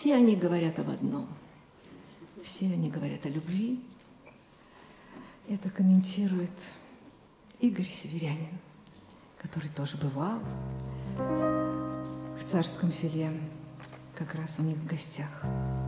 все они говорят об одном. Все они говорят о любви. Это комментирует Игорь Северянин, который тоже бывал в Царском Селе, как раз у них в гостях.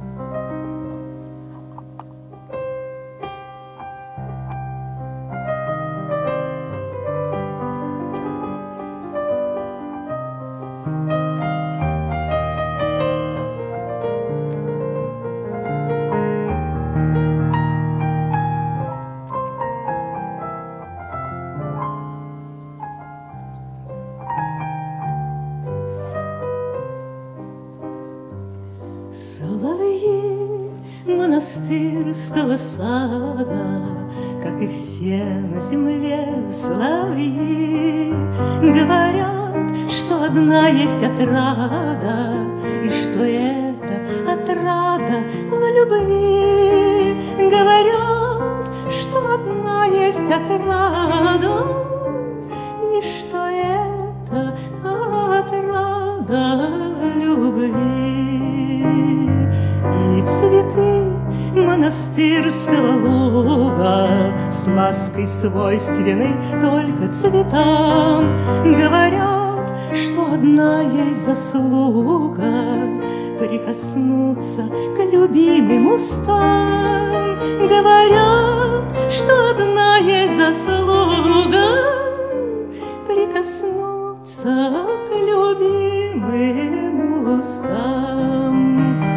Соловьи монастырского сада, как и все на земле соловьи, говорят, что одна есть отрада, и что это отрада в любви. Говорят, что одна есть отрада, и что это отрада любви. И цветы монастырского луга с лаской свойственной только цветам говорят, что одна есть заслуга прикоснуться к любимым устам. Говорят, что одна есть заслуга прикоснуться к любимым устам.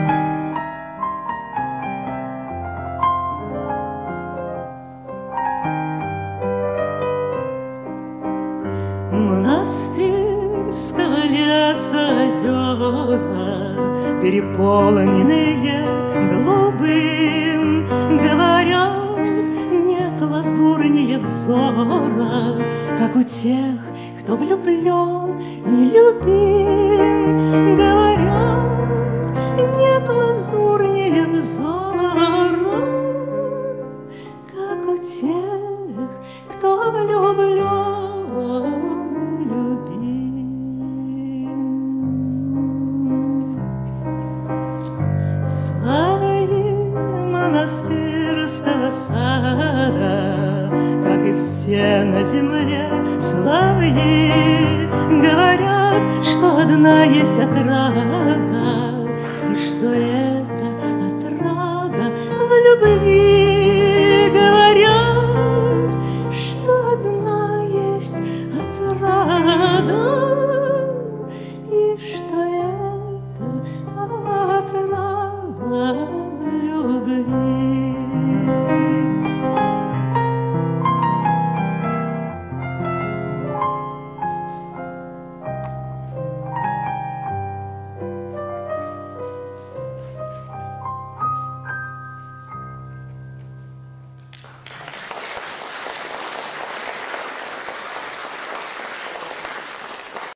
Монастырского леса озера, переполненные голубым, говорят, нет лазурнее взора, как у тех, кто влюблен и любим. Говорят, нет лазурнее взора, как у тех, кто влюблен. Монастырского сада, как и все на земле соловьи, говорят, что одна есть отрада, и что это отрада в любви.